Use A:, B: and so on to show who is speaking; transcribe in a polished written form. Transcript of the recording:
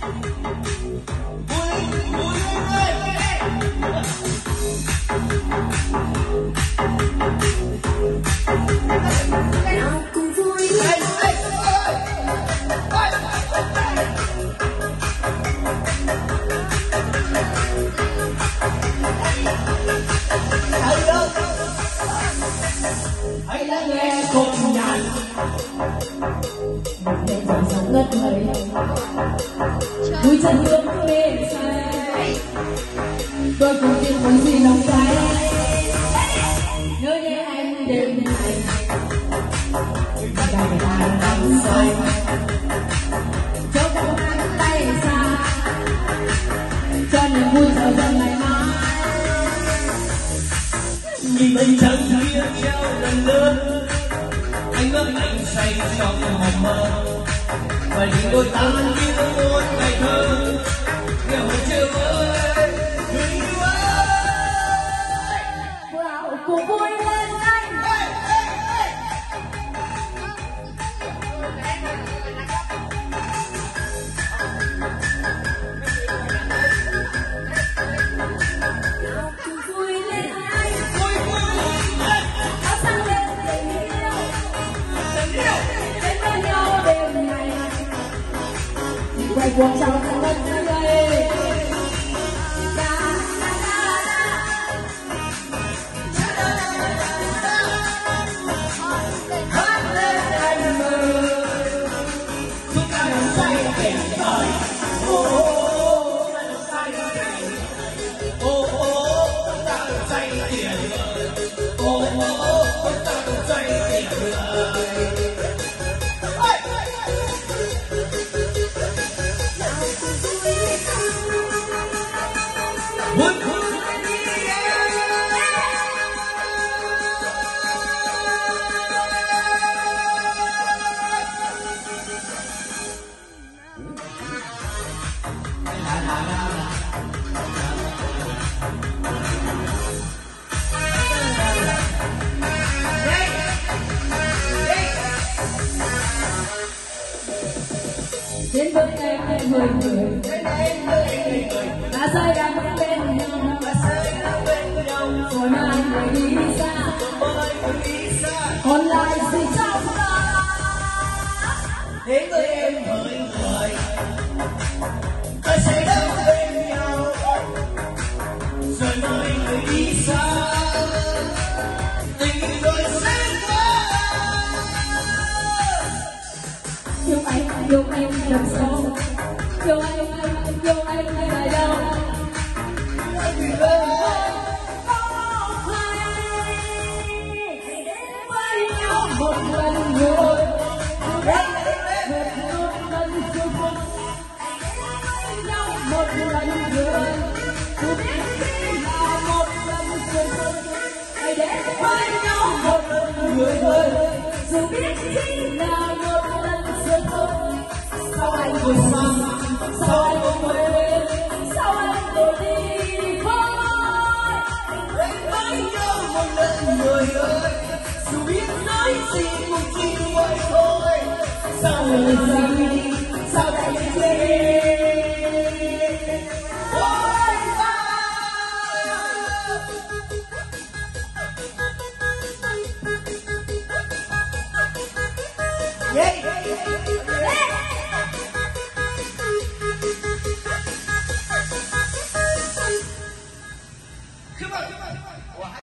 A: hãy lắng nghe khúc nhạc để dần dần ngất ngây vui chân hướng lên say tôi cùng tìm muốn gì lòng trái nhớ nhé anh đêm này ngày đang nắng say cho không nắng tay xa cho niềm vui giờ dần ngày mai
B: nhìn anh trắng kia treo lần lớn anh ước anh say trong mộng mơ và những đôi ta như một ngày thơ nghe một chiều ơi người yêu ơi
A: vào cùng vui lên anh quay cuộc trong đất đây hát lên anh mơ
B: chúng ta đang say để đời ô ô chúng ta đang say để ô ô chúng ta đang say để ô ô chúng ta đang say để
A: đến với em người người đã rơi đang bên nhau rồi mai người đi xa còn lại gì trong ta
B: đến với em hỡi người ta sẽ đến bên nhau rồi mai người đi xa tình rồi sẽ qua
A: yêu anh đằng sau yêu anh là đâu
B: vì đâu
A: một lần rồi một lần rồi một lần rồi dù biết chỉ là một lần rồi hãy đến với nhau một lần rồi dù biết chỉ là một lần rồi sao anh ngồi xa sao anh không quên sao anh để đi thôi
B: đến với nhau một lần người ơi dù biết nói gì cũng chỉ vậy thôi sao
A: người gì sao lại chê
B: ôi ta Come on.